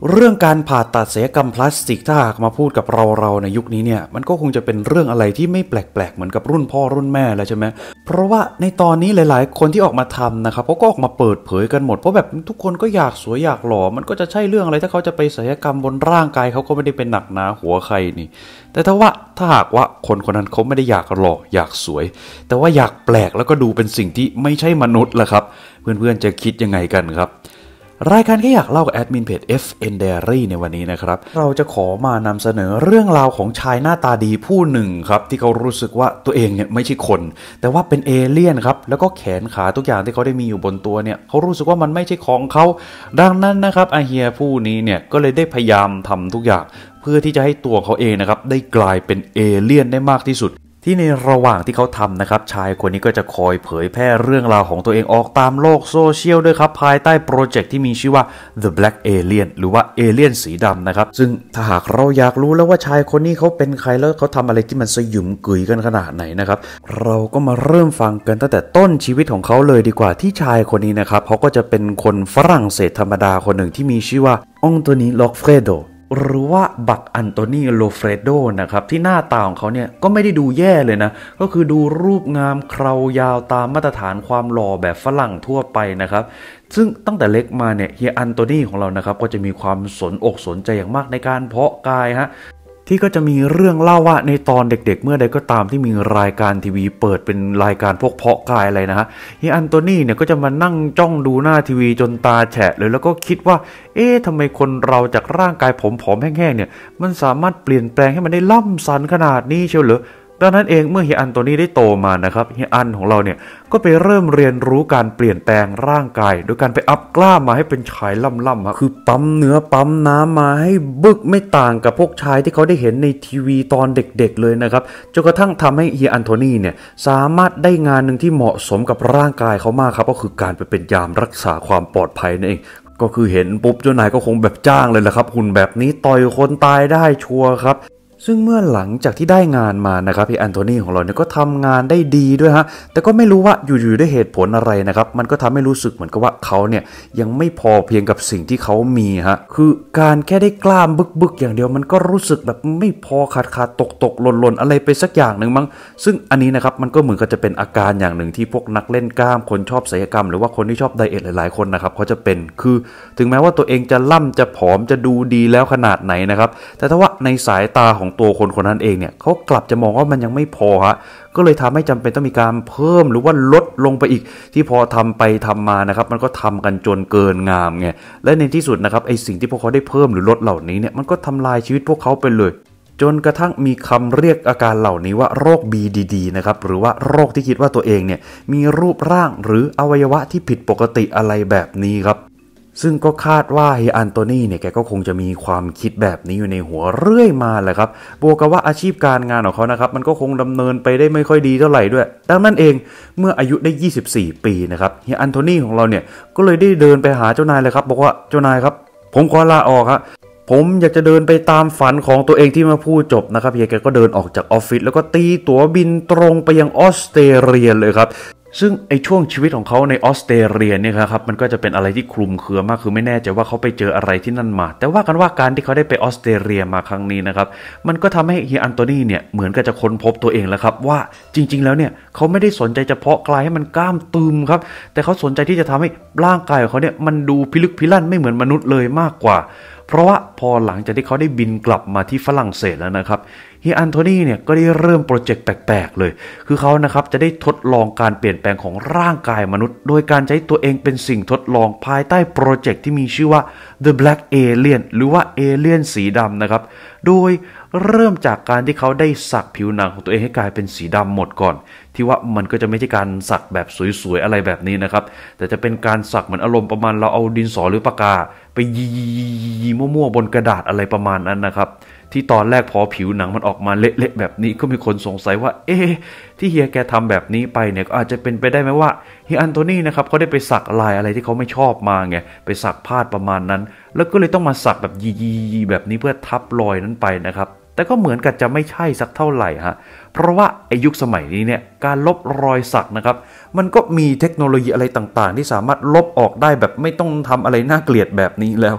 เรื่องการผ่าตัดศัลยกรรมพลาสติกถ้าหากมาพูดกับเราในยุคนี้เนี่ยมันก็คงจะเป็นเรื่องอะไรที่ไม่แปลกๆเหมือนกับรุ่นพ่อรุ่นแม่แล้วใช่ไหมเพราะว่าในตอนนี้หลายๆคนที่ออกมาทำนะครับเขาก็ออกมาเปิดเผยกันหมดเพราะแบบทุกคนก็อยากสวยอยากหล่อมันก็จะใช่เรื่องอะไรถ้าเขาจะไปศัลยกรรมบนร่างกายเขาก็ไม่ได้เป็นหนักหนาหัวใครนี่แต่ถ้าหากว่าคนคนนั้นเขาไม่ได้อยากหล่ออยากสวยแต่ว่าอยากแปลกแล้วก็ดูเป็นสิ่งที่ไม่ใช่มนุษย์ล่ะครับเพื่อนๆจะคิดยังไงกันครับรายการแค่อยากเล่ากับแอดมินเพจ FN Diary ในวันนี้นะครับเราจะขอมานำเสนอเรื่องราวของชายหน้าตาดีผู้หนึ่งครับที่เขารู้สึกว่าตัวเองเนี่ยไม่ใช่คนแต่ว่าเป็นเอเลี่ยนครับแล้วก็แขนขาทุกอย่างที่เขาได้มีอยู่บนตัวเนี่ยเขารู้สึกว่ามันไม่ใช่ของเขาดังนั้นนะครับอาเฮียผู้นี้เนี่ยก็เลยได้พยายามทำทุกอย่างเพื่อที่จะให้ตัวเขาเองนะครับได้กลายเป็นเอเลี่ยนได้มากที่สุดที่ในระหว่างที่เขาทำนะครับชายคนนี้ก็จะคอยเผยแพร่เรื่องราวของตัวเองออกตามโลกโซเชียลด้วยครับภายใต้โปรเจกต์ที่มีชื่อว่า The Black Alien หรือว่าเอเลี่ยนสีดำนะครับซึ่งถ้าหากเราอยากรู้แล้วว่าชายคนนี้เขาเป็นใครแล้วเขาทำอะไรที่มันสยุมกุยกันขนาดไหนนะครับเราก็มาเริ่มฟังกันตั้งแต่ต้นชีวิตของเขาเลยดีกว่าที่ชายคนนี้นะครับเขาก็จะเป็นคนฝรั่งเศสธรรมดาคนหนึ่งที่มีชื่อว่าองโตนี ล็อกเฟรโดหรือว่าบักอันโตนี โลเฟรโดนะครับที่หน้าตาของเขาเนี่ยก็ไม่ได้ดูแย่เลยนะก็คือดูรูปงามเครายาวตามมาตรฐานความหล่อแบบฝรั่งทั่วไปนะครับซึ่งตั้งแต่เล็กมาเนี่ยเฮียอันโตนีของเรานะครับก็จะมีความสนอกสนใจอย่างมากในการเพาะกายฮะที่ก็จะมีเรื่องเล่าว่าในตอนเด็กๆเมื่อใดก็ตามที่มีรายการทีวีเปิดเป็นรายการพวกเพาะกายอะไรนะฮะเฮียอันโตนีเนี่ยก็จะมานั่งจ้องดูหน้าทีวีจนตาแฉะเลยแล้วก็คิดว่าทำไมคนเราจากร่างกายผอมๆแห้งๆเนี่ยมันสามารถเปลี่ยนแปลงให้มันได้ล่ำสันขนาดนี้เชียวเหรอดังนั้นเองเมื่อเฮียอันโตนีได้โตมานะครับเฮียอันของเราเนี่ยก็ไปเริ่มเรียนรู้การเปลี่ยนแปลงร่างกายโดยการไปอัพกล้ามมาให้เป็นชายล่ำๆคือปั๊มเนื้อปั๊มน้ำมาให้บึกไม่ต่างกับพวกชายที่เขาได้เห็นในทีวีตอนเด็กๆเลยนะครับจนกระทั่งทำให้เฮียอันโทนีเนี่ยสามารถได้งานหนึ่งที่เหมาะสมกับร่างกายเขามากครับก็คือการไปเป็นยามรักษาความปลอดภัยนั่นเองก็คือเห็นปุ๊บเจ้านายก็คงแบบจ้างเลยแหละครับหุ่นแบบนี้ต่อยคนตายได้ชัวร์ครับซึ่งเมื่อหลังจากที่ได้งานมานะครับพี่แอนโทนีของเราเนี่ยก็ทำงานได้ดีด้วยฮะแต่ก็ไม่รู้ว่าอยู่ๆด้วยเหตุผลอะไรนะครับมันก็ทำให้รู้สึกเหมือนกับว่าเขาเนี่ยยังไม่พอเพียงกับสิ่งที่เขามีฮะคือการแค่ได้กล้ามบึกๆอย่างเดียวมันก็รู้สึกแบบไม่พอขาดตกหล่นอะไรไปสักอย่างหนึ่งมั้งซึ่งอันนี้นะครับมันก็เหมือนกับจะเป็นอาการอย่างหนึ่งที่พวกนักเล่นกล้ามคนชอบศัลยกรรมหรือว่าคนที่ชอบไดเอทหลายๆคนนะครับเขาจะเป็นคือถึงแม้ว่าตัวเองจะล่ำจะผอมจะดูดีแล้วขนาดไหนนะครับแต่ถ้าว่าในสายตาของตัวคนนั้นเองเนี่ยเขากลับจะมองว่ามันยังไม่พอฮะก็เลยทำให้จำเป็นต้องมีการเพิ่มหรือว่าลดลงไปอีกที่พอทำไปทำมานะครับมันก็ทำกันจนเกินงามไงและในที่สุดนะครับไอสิ่งที่พวกเขาได้เพิ่มหรือลดเหล่านี้เนี่ยมันก็ทำลายชีวิตพวกเขาไปเลยจนกระทั่งมีคำเรียกอาการเหล่านี้ว่าโรค BDD นะครับหรือว่าโรคที่คิดว่าตัวเองเนี่ยมีรูปร่างหรืออวัยวะที่ผิดปกติอะไรแบบนี้ครับซึ่งก็คาดว่าเฮียอันโตนีเนี่ยแกก็คงจะมีความคิดแบบนี้อยู่ในหัวเรื่อยมาแหละครับบวกกับว่าอาชีพการงานของเขานะครับมันก็คงดำเนินไปได้ไม่ค่อยดีเท่าไหร่ด้วยดังนั้นเองเมื่ออายุได้24ปีนะครับเฮียอันโทนีของเราเนี่ยก็เลยได้เดินไปหาเจ้านายเลยครับบอกว่าเจ้านายครับผมขอลาออกครับผมอยากจะเดินไปตามฝันของตัวเองที่มาพูดจบนะครับเฮียแกก็เดินออกจากออฟฟิศแล้วก็ตีตั๋วบินตรงไปยังออสเตรเลียเลยครับซึ่งไอช่วงชีวิตของเขาในออสเตรเลียเนี่ยครับมันก็จะเป็นอะไรที่คลุมเครือมากคือไม่แน่ใจว่าเขาไปเจออะไรที่นั่นมาแต่ว่ากันว่าการที่เขาได้ไปออสเตรเลียมาครั้งนี้นะครับมันก็ทำให้เฮียอันโตนีเนี่ยเหมือนกับจะค้นพบตัวเองแล้วครับว่าจริงๆแล้วเนี่ยเขาไม่ได้สนใจจะเพาะกลายให้มันกล้ามตึมครับแต่เขาสนใจที่จะทำให้ร่างกายของเขาเนี่ยมันดูพิลึกพิลั่นไม่เหมือนมนุษย์เลยมากกว่าเพราะว่าพอหลังจากที่เขาได้บินกลับมาที่ฝรั่งเศสแล้วนะครับเฮียอันโทนีเนี่ยก็ได้เริ่มโปรเจกต์แปลกๆเลยคือเขานะครับจะได้ทดลองการเปลี่ยนแปลงของร่างกายมนุษย์โดยการใช้ตัวเองเป็นสิ่งทดลองภายใต้โปรเจกต์ที่มีชื่อว่า The Black Alien หรือว่าเอเลี่ยนสีดำนะครับโดยเริ่มจากการที่เขาได้สักผิวหนังของตัวเองให้กลายเป็นสีดำหมดก่อนที่ว่ามันก็จะไม่ใช่การสักแบบสวยๆอะไรแบบนี้นะครับแต่จะเป็นการสักเหมือนอารมณ์ประมาณเราเอาดินสอหรือปากกาไปยีมั่วๆบนกระดาษอะไรประมาณนั้นนะครับที่ตอนแรกพอผิวหนังมันออกมาเละๆแบบนี้ก็มีคนสงสัยว่าที่เฮียแกทำแบบนี้ไปเนี่ยก็อาจจะเป็นไปได้ไหมว่าเฮียอันโทนีนะครับเขาได้ไปสักลายอะไรที่เขาไม่ชอบมาไงไปสักพาดประมาณนั้นแล้วก็เลยต้องมาสักแบบยีแบบนี้เพื่อทับรอยนั้นไปนะครับแต่ก็เหมือนกับจะไม่ใช่สักเท่าไหร่ฮะเพราะว่าไอ้ยุคสมัยนี้เนี่ยการลบรอยสักนะครับมันก็มีเทคโนโลยีอะไรต่างๆที่สามารถลบออกได้แบบไม่ต้องทำอะไรน่าเกลียดแบบนี้แล้ว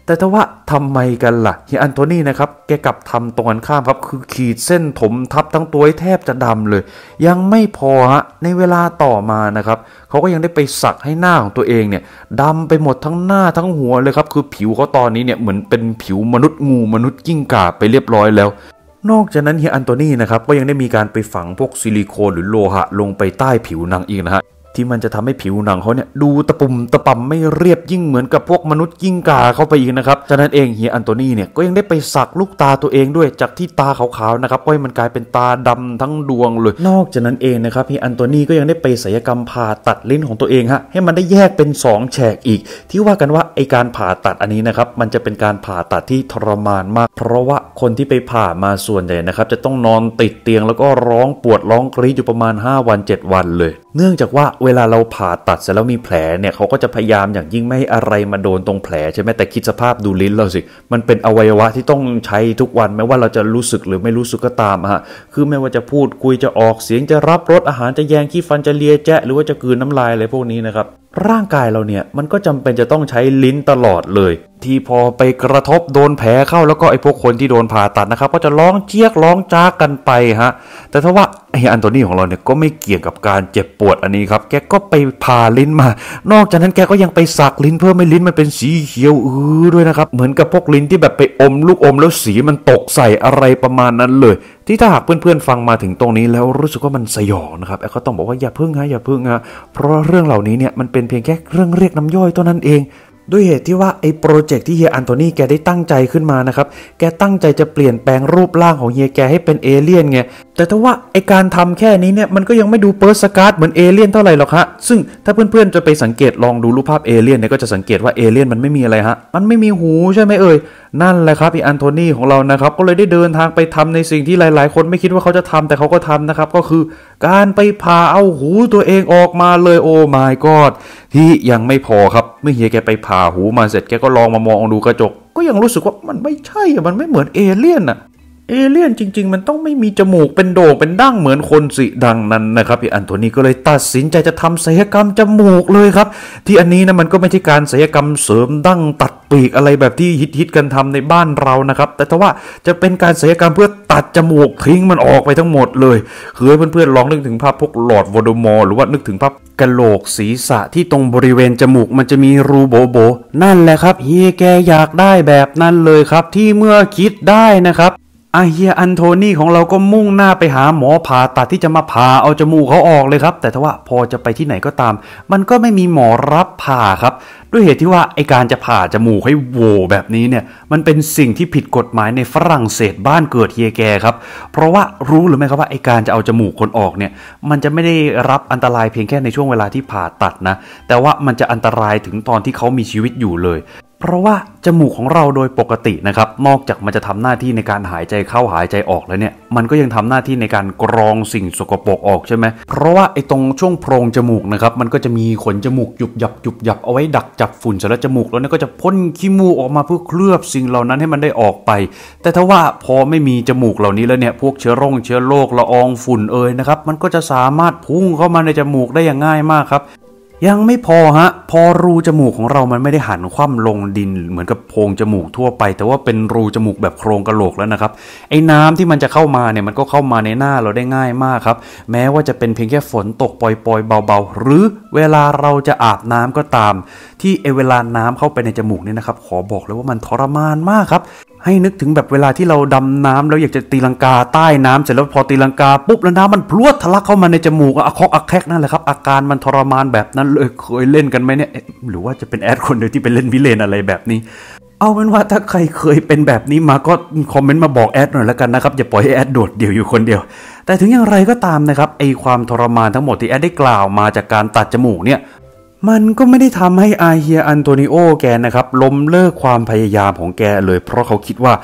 แต่ถ้าว่าทำไมกันล่ะเฮียอันโทนีนะครับแกกลับทำตรงกันข้ามครับคือขีดเส้นถมทับทั้งตัวให้แทบจะดำเลยยังไม่พอฮะในเวลาต่อมานะครับเขาก็ยังได้ไปสักให้หน้าของตัวเองเนี่ยดำไปหมดทั้งหน้าทั้งหัวเลยครับคือผิวเขาตอนนี้เนี่ยเหมือนเป็นผิวมนุษย์งูมนุษย์กิ้งก่าไปเรียบร้อยแล้วนอกจากนั้นเฮียอันโทนีนะครับก็ยังได้มีการไปฝังพวกซิลิโคนหรือโลหะลงไปใต้ผิวหนังอีกนะฮะที่มันจะทำให้ผิวหนังเขาเนี่ยดูตะปุ่มตะป่ำไม่เรียบยิ่งเหมือนกับพวกมนุษย์กิ้งก่าเข้าไปอีกนะครับฉะนั้นเองเฮียอันโทนีเนี่ยก็ยังได้ไปสักลูกตาตัวเองด้วยจากที่ตาขาวๆนะครับก็ให้มันกลายเป็นตาดำทั้งดวงเลยนอกจากนั้นเองนะครับเฮียอันโทนีก็ยังได้ไปศัลยกรรมผ่าตัดลิ้นของตัวเองฮะให้มันได้แยกเป็น2แฉกอีกที่ว่ากันว่าไอการผ่าตัดอันนี้นะครับมันจะเป็นการผ่าตัดที่ทรมานมากเพราะว่าคนที่ไปผ่ามาส่วนใหญ่นะครับจะต้องนอนติดเตียงแล้วก็ร้องปวดร้องกรีดอยู่ประมาณ5 วัน 7 วันเลยเนื่องจากว่าเวลาเราผ่าตัดเสร็จแล้วมีแผลเนี่ยเขาก็จะพยายามอย่างยิ่งไม่ให้อะไรมาโดนตรงแผลใช่ไหมแต่คิดสภาพดูลิ้นเราสิมันเป็นอวัยวะที่ต้องใช้ทุกวันไม่ว่าเราจะรู้สึกหรือไม่รู้สึกก็ตามฮะคือไม่ว่าจะพูดคุยจะออกเสียงจะรับรสอาหารจะแยงขี้ฟันจะเลียแจะหรือว่าจะกลืนน้ำลายอะไรพวกนี้นะครับร่างกายเราเนี่ยมันก็จำเป็นจะต้องใช้ลิ้นตลอดเลยที่พอไปกระทบโดนแผลเข้าแล้วก็ไอ้พวกคนที่โดนผ่าตัดนะครับก็จะร้องเจี๊ยกร้องจากกันไปฮะแต่ถ้าว่าไอ้อันโทนีของเราเนี่ยก็ไม่เกี่ยงกับการเจ็บปวดอันนี้ครับแกก็ไปผ่าลิ้นมานอกจากนั้นแกก็ยังไปสักลิ้นเพื่อให้ลิ้นมันเป็นสีเขียวด้วยนะครับเหมือนกับพวกลิ้นที่แบบไปอมลูกอมแล้วสีมันตกใส่อะไรประมาณนั้นเลยที่ถ้าหากเพื่อนๆฟังมาถึงตรงนี้แล้วรู้สึกว่ามันสยองนะครับก็ต้องบอกว่าอย่าพึ่งฮะเพราะเรื่องเหล่านี้เนี่ยมันเป็นเพียงแค่เรื่องเรียกน้ำย่อยเท่านั้นเองด้วยเหตุที่ว่าไอ้โปรเจกต์ที่เฮียอันโทนีแกได้ตั้งใจขึ้นมานะครับแกตั้งใจจะเปลี่ยนแปลงรูปร่างของเฮียแกให้เป็นเอเลี่ยนไงแต่ถ้าว่าไอ้การทำแค่นี้เนี่ยมันก็ยังไม่ดูเปิร์สการ์ดเหมือนเอเลี่ยนเท่าไหร่หรอกฮะซึ่งถ้าเพื่อนๆจะไปสังเกตลองดูรูปภาพเอเลี่ยนเนี่ยก็จะสังเกตว่าเอเลี่ยนมันไม่มีอะไรฮะมันไม่มีหูใช่ไหมนั่นแหละครับอันโทนีของเรานะครับก็เลยได้เดินทางไปทำในสิ่งที่หลายๆคนไม่คิดว่าเขาจะทำแต่เขาก็ทำนะครับก็คือการไปผ่าเอาหูตัวเองออกมาเลยโอ้ my god ที่ยังไม่พอครับเมื่อเฮียแกไปผ่าหูมาเสร็จแกก็ลองมามองดูกระจกก็ยังรู้สึกว่ามันไม่ใช่มันไม่เหมือนเอเลี่ยนอะเอเลี่ยนจริงๆมันต้องไม่มีจมูกเป็นโด่งเป็นดั้งเหมือนคนสิดังนั้นนะครับอันโทนีก็เลยตัดสินใจจะทำศัลยกรรมจมูกเลยครับที่อันนี้นะมันก็ไม่ใช่การศัลยกรรมเสริมดั้งตัดปีกอะไรแบบที่ฮิตกันทำในบ้านเรานะครับแต่ถ้าว่าจะเป็นการศัลยกรรมเพื่อตัดจมูกทิ้งมันออกไปทั้งหมดเลยคือให้เพื่อนๆลองนึกถึงภาพพวกลอร์ดโวลเดอมอร์หรือว่านึกถึงภาพกะโหลกศีรษะที่ตรงบริเวณจมูกมันจะมีรูโบนั่นแหละครับเฮียแกอยากได้แบบนั้นเลยครับที่เมื่อคิดได้นะครับเฮียอันโทนีของเราก็มุ่งหน้าไปหาหมอผ่าตัดที่จะมาผ่าเอาจมูกเขาออกเลยครับแต่ถ้าว่าพอจะไปที่ไหนก็ตามมันก็ไม่มีหมอรับผ่าครับด้วยเหตุที่ว่าไอการจะผ่าจมูกให้โหว่แบบนี้เนี่ยมันเป็นสิ่งที่ผิดกฎหมายในฝรั่งเศสบ้านเกิดเฮียแกครับเพราะว่ารู้หรือไม่ครับว่าไอการจะเอาจมูกคนออกเนี่ยมันจะไม่ได้รับอันตรายเพียงแค่ในช่วงเวลาที่ผ่าตัดนะแต่ว่ามันจะอันตรายถึงตอนที่เขามีชีวิตอยู่เลยเพราะว่าจมูกของเราโดยปกตินะครับนอกจากมันจะทำหน้าที่ในการหายใจเข้าหายใจออกแล้วเนี่ยมันก็ยังทำหน้าที่ในการกรองสิ่งสกปรกออกใช่ไหมเพราะว่าไอ้ตรงช่วงโพรงจมูกนะครับมันก็จะมีขนจมูกหยุบหยับเอาไว้ดักจับฝุ่นเสร็จแล้วจมูกแล้วเนี่ยก็จะพ่นขี้มูกออกมาเพื่อเคลือบสิ่งเหล่านั้นให้มันได้ออกไปแต่ถ้าว่าพอไม่มีจมูกเหล่านี้แล้วเนี่ยพวกเชื้อโรคละอองฝุ่นนะครับมันก็จะสามารถพุ่งเข้ามาในจมูกได้อย่างง่ายมากครับยังไม่พอฮะพอรูจมูกของเรามันไม่ได้หันคว่ำลงดินเหมือนกับโพรงจมูกทั่วไปแต่ว่าเป็นรูจมูกแบบโครงกะโหลกแล้วนะครับไอ้น้ำที่มันจะเข้ามาเนี่ยมันก็เข้ามาในหน้าเราได้ง่ายมากครับแม้ว่าจะเป็นเพียงแค่ฝนตกปล่อยๆเบาๆหรือเวลาเราจะอาบน้ำก็ตามที่เวลาน้ำเข้าไปในจมูกเนี่ยนะครับขอบอกเลยว่ามันทรมานมากครับให้นึกถึงแบบเวลาที่เราดำน้ำแล้วอยากจะตีลังกาใต้น้ำเสร็จแล้วพอตีลังกาปุ๊บแล้วน้ำมันพรวดทะลักเข้ามาในจมูกอะคอกอะแคกนั่นแหละครับอาการมันทรมานแบบนั้นเลยเคยเล่นกันไหมเนี่ยหรือว่าจะเป็นแอดคนเดียวที่ไปเล่นวิเลนอะไรแบบนี้เอาเป็นว่าถ้าใครเคยเป็นแบบนี้มาก็คอมเมนต์มาบอกแอดหน่อยแล้วกันนะครับอย่าปล่อยให้แอดโดดเดี่ยวอยู่คนเดียวแต่ถึงอย่างไรก็ตามนะครับไอความทรมานทั้งหมดที่แอดได้กล่าวมาจากการตัดจมูกเนี่ยมันก็ไม่ได้ทำให้เฮียอันโตนิโอแกนะครับล้มเลิกความพยายามของแกเลยเพราะเขาคิดว่า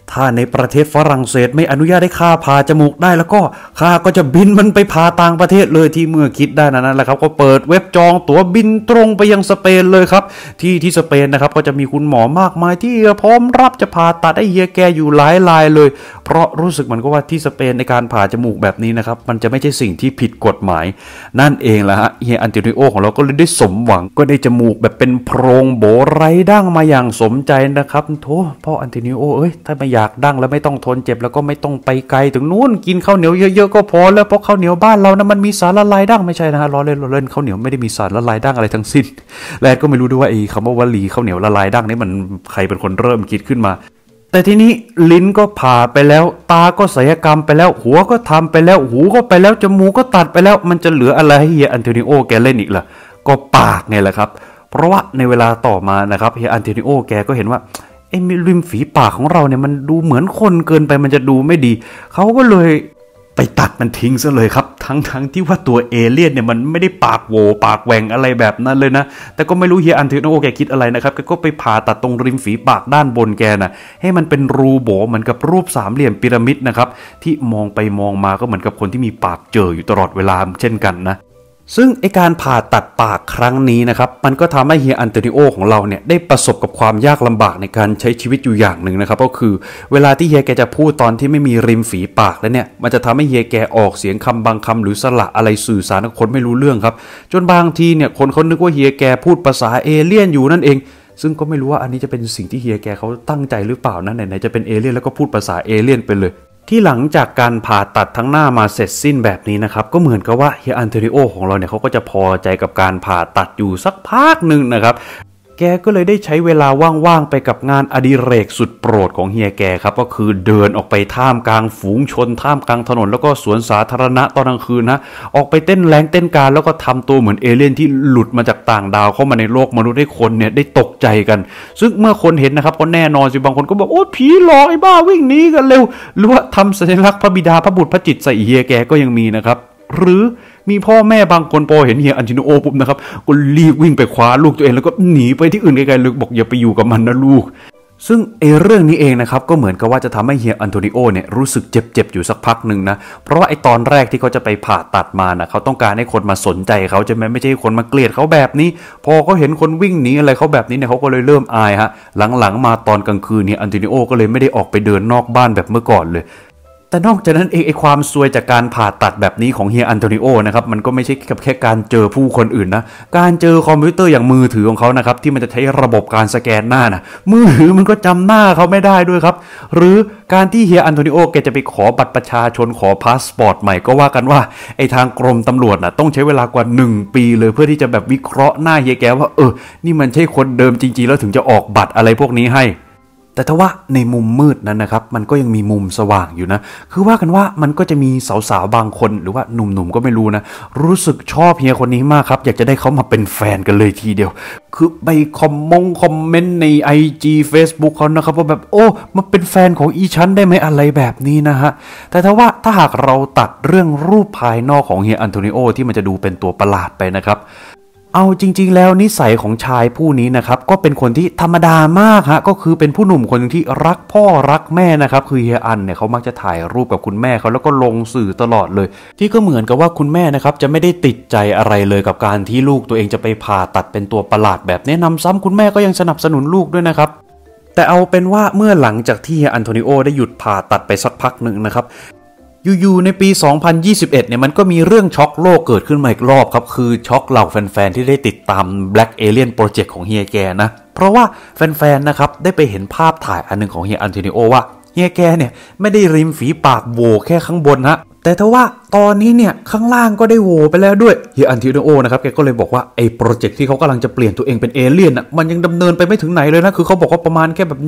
ถ้าในประเทศฝรั่งเศสไม่อนุญาตให้ข้าผ่าจมูกได้แล้วก็ข้าก็จะบินมันไปผ่าต่างประเทศเลยที่เมื่อคิดได้นั้นแหละครับก็เปิดเว็บจองตั๋วบินตรงไปยังสเปนเลยครับที่สเปนนะครับก็จะมีคุณหมอมากมายที่พร้อมรับจะผ่าตัดให้เฮียแกอยู่หลายรายเลยเพราะรู้สึกเหมือนกับว่าที่สเปนในการผ่าจมูกแบบนี้นะครับมันจะไม่ใช่สิ่งที่ผิดกฎหมายนั่นเองแหละฮะเฮียอันโตนิโอของเราก็เลยได้สมหวังก็ได้จมูกแบบเป็นโพรงโบไร้ดั้งมาอย่างสมใจนะครับโธ่พ่ออันโตนิโอถ้าไม่อยากดั้งแล้วไม่ต้องทนเจ็บแล้วก็ไม่ต้องไปไกลถึงนู้นกินข้าวเหนียวเยอะๆก็พอแล้วเพราะข้าวเหนียวบ้านเรานะมันมีสารละลายดั้งไม่ใช่นะฮะล้อเล่นข้าวเหนียวไม่ได้มีสารละลายดั้งอะไรทั้งสิ้นและก็ไม่รู้ด้วยว่าไอ้คำว่าวลีข้าวเหนียวละลายดั้งนี่มันใครเป็นคนเริ่มคิดขึ้นมาแต่ทีนี้ลิ้นก็ผ่าไปแล้วตาก็ศัลยกรรมไปแล้วหัวก็ทำไปแล้วหูก็ไปแล้วจมูกก็ตัดไปแล้วมันจะเหลืออะไรให้เฮียอันโตนิโอแกเล่นอีกล่ะก็ปากไงแหละครับเพราะว่าในเวลาต่อมานะครับเฮียอันโตนิโอแกก็เห็นว่าไอ้ริมฝีปากของเราเนี่ยมันดูเหมือนคนเกินไปมันจะดูไม่ดีเขาก็เลยไปตัดมันทิ้งซะเลยครับทั้งที่ว่าตัวเอเลี่ยนเนี่ยมันไม่ได้ปากโหวปากแหว่งอะไรแบบนั้นเลยนะแต่ก็ไม่รู้เฮียอันโตนิโอแกคิดอะไรนะครับแกก็ไปผ่าตัดตรงริมฝีปากด้านบนแกนะให้มันเป็นรูโบเหมือนกับรูปสามเหลี่ยมพีระมิดนะครับที่มองไปมองมาก็เหมือนกับคนที่มีปากเจออยู่ตลอดเวลาเช่นกันนะซึ่งไอการผ่าตัดปากครั้งนี้นะครับมันก็ทำให้เฮียอันโตนิโอของเราเนี่ยได้ประสบกับความยากลำบากในการใช้ชีวิตอยู่อย่างหนึ่งนะครับก็คือเวลาที่เฮียแกจะพูดตอนที่ไม่มีริมฝีปากแล้วเนี่ยมันจะทำให้เฮียแกออกเสียงคำบางคำหรือสระอะไรสื่อสารกับคนไม่รู้เรื่องครับจนบางทีเนี่ยคนเขานึกว่าเฮียแกพูดภาษาเอเลี่ยนอยู่นั่นเองซึ่งก็ไม่รู้ว่าอันนี้จะเป็นสิ่งที่เฮียแกเขาตั้งใจหรือเปล่านะไหนๆจะเป็นเอเลี่ยนแล้วก็พูดภาษาเอเลี่ยนไปเลยที่หลังจากการผ่าตัดทั้งหน้ามาเสร็จสิ้นแบบนี้นะครับก็เหมือนกับว่าเฮียอันโตนิโอของเราเนี่ยเขาก็จะพอใจกับการผ่าตัดอยู่สักพักหนึ่งนะครับแกก็เลยได้ใช้เวลาว่างๆไปกับงานอดิเรกสุดโปรดของเฮียแกครับก็คือเดินออกไปท่ามกลางฝูงชนท่ามกลางถนนแล้วก็สวนสาธารณะตอนกลางคืนนะออกไปเต้นแรงเต้นการแล้วก็ทำตัวเหมือนเอเลี่ยนที่หลุดมาจากต่างดาวเข้ามาในโลกมนุษย์ให้คนเนี่ยได้ตกใจกันซึ่งเมื่อคนเห็นนะครับก็แน่นอนสิบางคนก็บอกโอ้ผีหลอกไอ้บ้าวิ่งหนีกันเร็วหรือว่าทำสัญลักษณ์พระบิดาพระบุตรพระจิตรใส่เฮียแกก็ยังมีนะครับหรือมีพ่อแม่บางคนพอเห็นเฮียอันโตนิโอปุ๊บนะครับก็รีบวิ่งไปคว้าลูกตัวเองแล้วก็หนีไปที่อื่นไกลๆเลยบอกอย่าไปอยู่กับมันนะลูกซึ่งเรื่องนี้เองนะครับก็เหมือนกับว่าจะทำให้เฮียอันโตนิโอเนี่ยรู้สึกเจ็บอยู่สักพักหนึ่งนะเพราะว่าไอตอนแรกที่เขาจะไปผ่าตัดมานะเขาต้องการให้คนมาสนใจเขาใช่ไหมไม่ใช่คนมาเกลียดเขาแบบนี้พอเขาเห็นคนวิ่งหนีอะไรเขาแบบนี้เนี่ยเขาก็เลยเริ่มอายฮะหลังๆมาตอนกลางคืนเนี่ยอันโตนิโอก็เลยไม่ได้ออกไปเดินนอกบ้านแบบเมื่อก่อนเลยแต่นอกจากนั้นเองไอความซวยจากการผ่าตัดแบบนี้ของเฮียอันโตนิโอนะครับมันก็ไม่ใช่แค่การเจอผู้คนอื่นนะการเจอคอมพิวเตอร์อย่างมือถือของเขานะครับที่มันจะใช้ระบบการสแกนหน้านะมือถือมันก็จำหน้าเขาไม่ได้ด้วยครับหรือการที่เฮียอันโตนิโอแกจะไปขอบัตรประชาชนขอพาสปอร์ตใหม่ก็ว่ากันว่าไอทางกรมตำรวจนะต้องใช้เวลากว่า1 ปีเลยเพื่อที่จะแบบวิเคราะห์หน้าเฮียแกว่านี่มันใช่คนเดิมจริงๆแล้วถึงจะออกบัตรอะไรพวกนี้ให้แต่ถ้าว่าในมุมมืดนั้นนะครับมันก็ยังมีมุมสว่างอยู่นะคือว่ากันว่ามันก็จะมีสาวๆบางคนหรือว่าหนุ่มๆก็ไม่รู้นะรู้สึกชอบเฮียคนนี้มากครับอยากจะได้เขามาเป็นแฟนกันเลยทีเดียวคือไปคอมเมนต์ใน IG Facebook เขานะครับว่าแบบมาเป็นแฟนของอีฉันได้ไหมอะไรแบบนี้นะฮะแต่ถ้าหากเราตัดเรื่องรูปภายนอกของเฮียอันโตนิโอที่มันจะดูเป็นตัวประหลาดไปนะครับเอาจริงๆแล้วนิสัยของชายผู้นี้นะครับก็เป็นคนที่ธรรมดามากฮะก็คือเป็นผู้หนุ่มคนนึงที่รักพ่อรักแม่นะครับคือเฮียอันเนี่ยเขามักจะถ่ายรูปกับคุณแม่เขาแล้วก็ลงสื่อตลอดเลยที่ก็เหมือนกับว่าคุณแม่นะครับจะไม่ได้ติดใจอะไรเลยกับการที่ลูกตัวเองจะไปผ่าตัดเป็นตัวประหลาดแบบนี้นำซ้ำคุณแม่ก็ยังสนับสนุนลูกด้วยนะครับแต่เอาเป็นว่าเมื่อหลังจากที่เฮียอันโทนิโอได้หยุดผ่าตัดไปสักพักหนึ่งนะครับอยู่ๆในปี 2021 เนี่ยมันก็มีเรื่องช็อกโลกเกิดขึ้นมาอีกรอบครับคือช็อกเหล่าแฟนๆที่ได้ติดตาม Black Alien Project ของเฮียแกนะเพราะว่าแฟนๆนะครับได้ไปเห็นภาพถ่ายอันนึงของเฮียอันโทนิโอว่าเฮียแกเนี่ยไม่ได้ริมฝีปากโหว่แค่ข้างบนฮะแต่ถ้าว่าตอนนี้เนี่ยข้างล่างก็ได้โหว่ไปแล้วด้วยเฮียอันโทนิโอนะครับแกก็เลยบอกว่าไอ้โปรเจกต์ที่เขากำลังจะเปลี่ยนตัวเองเป็นเอเลี่ยนน่ะมันยังดำเนินไปไม่ถึงไหนเลยนะคือเขาบอกว่าประมาณแค่แบบ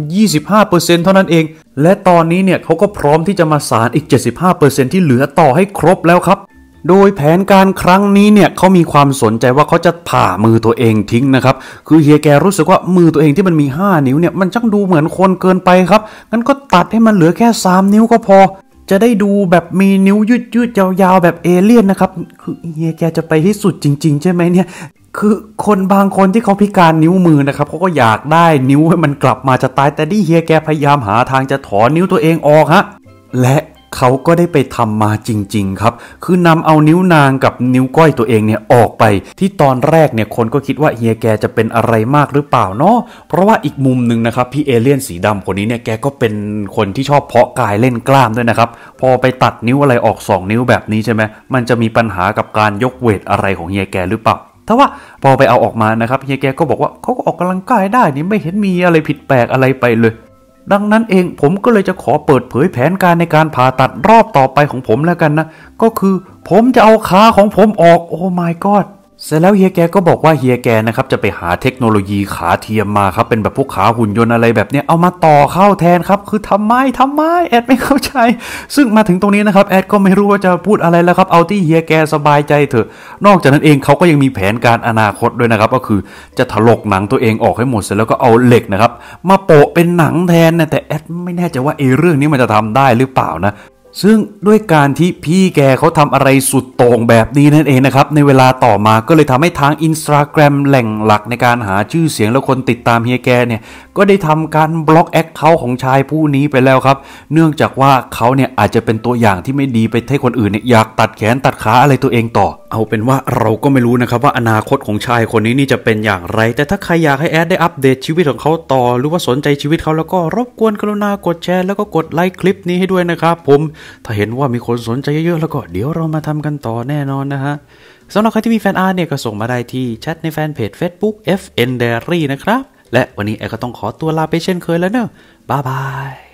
25% เท่านั้นเองและตอนนี้เนี่ยเขาก็พร้อมที่จะมาสานอีก 75% ที่เหลือต่อให้ครบแล้วครับโดยแผนการครั้งนี้เนี่ยเขามีความสนใจว่าเขาจะผ่ามือตัวเองทิ้งนะครับคือเฮียแกรู้สึกว่ามือตัวเองที่มันมี5 นิ้วเนี่ยมันช่างดูเหมือนคนเกินไปครับงั้นก็ตัดให้มันเหลือแค่3 นิ้วก็พอจะได้ดูแบบมีนิ้วยืดๆยาวๆแบบเอเลี่ยนนะครับคือเฮียแกจะไปให้สุดจริงๆใช่ไหมเนี่ยคือคนบางคนที่เขาพิการนิ้วมือนะครับเขาก็อยากได้นิ้วให้มันกลับมาจะตายแต่ที่เฮียแกพยายามหาทางจะถอนนิ้วตัวเองออกฮะและเขาก็ได้ไปทำมาจริงๆครับคือนำเอานิ้วนางกับนิ้วก้อยตัวเองเนี่ยออกไปที่ตอนแรกเนี่ยคนก็คิดว่าเฮียแกจะเป็นอะไรมากหรือเปล่าเนาะเพราะว่าอีกมุมหนึ่งนะครับพี่เอเลี่ยนสีดำคนนี้เนี่ยแกก็เป็นคนที่ชอบเพาะกายเล่นกล้ามด้วยนะครับพอไปตัดนิ้วอะไรออก2นิ้วแบบนี้ใช่ไหมมันจะมีปัญหากับการยกเวทอะไรของเฮียแกหรือเปล่าแต่ว่าพอไปเอาออกมานะครับเฮียแกก็บอกว่าเขาก็ออกกำลังกายได้นี่ไม่เห็นมีอะไรผิดแปลกอะไรไปเลยดังนั้นเองผมก็เลยจะขอเปิดเผยแผนการในการผ่าตัดรอบต่อไปของผมแล้วกันนะก็คือผมจะเอาขาของผมออกโอ้ my god เสร็จแล้วเฮียแกก็บอกว่าเฮียแกนะครับจะไปหาเทคโนโลยีขาเทียมมาครับเป็นแบบพวกขาหุ่นยนต์อะไรแบบเนี้ยเอามาต่อเข้าแทนครับคือทำไมแอดไม่เข้าใจซึ่งมาถึงตรงนี้นะครับแอดก็ไม่รู้ว่าจะพูดอะไรแล้วครับเอาที่เฮียแกสบายใจเถอะนอกจากนั้นเองเขาก็ยังมีแผนการอนาคตด้วยนะครับก็คือจะถลกหนังตัวเองออกให้หมดเสร็จแล้วก็เอาเหล็กนะครับมาโปะเป็นหนังแทนนะแต่แอดไม่แน่ใจว่าเรื่องนี้มันจะทำได้หรือเปล่านะซึ่งด้วยการที่พี่แกเขาทำอะไรสุดโต่งแบบนี้นั่นเองนะครับในเวลาต่อมาก็เลยทำให้ทาง Instagram แหล่งหลักในการหาชื่อเสียงและคนติดตามเฮียแกเนี่ยก็ได้ทำการบล็อกแอคเคาท์ของชายผู้นี้ไปแล้วครับเนื่องจากว่าเขาเนี่ยอาจจะเป็นตัวอย่างที่ไม่ดีไปให้คนอื่นเนี่ยอยากตัดแขนตัดขาอะไรตัวเองต่อเอาเป็นว่าเราก็ไม่รู้นะครับว่าอนาคตของชายคนนี้นี่จะเป็นอย่างไรแต่ถ้าใครอยากให้แอดได้อัปเดตชีวิตของเขาต่อหรือว่าสนใจชีวิตเขาแล้วก็รบกวนกรุณากดแชร์แล้วก็กดไลค์คลิปนี้ให้ด้วยนะครับผมถ้าเห็นว่ามีคนสนใจเยอะๆแล้วก็เดี๋ยวเรามาทำกันต่อแน่นอนนะฮะสำหรับใครที่มีแฟนอาร์ตเนี่ยก็ส่งมาได้ที่แชทในแฟนเพจ Facebook FN Diary นะครับและวันนี้แอดก็ต้องขอตัวลาไปเช่นเคยแล้วเนอะบ๊ายบาย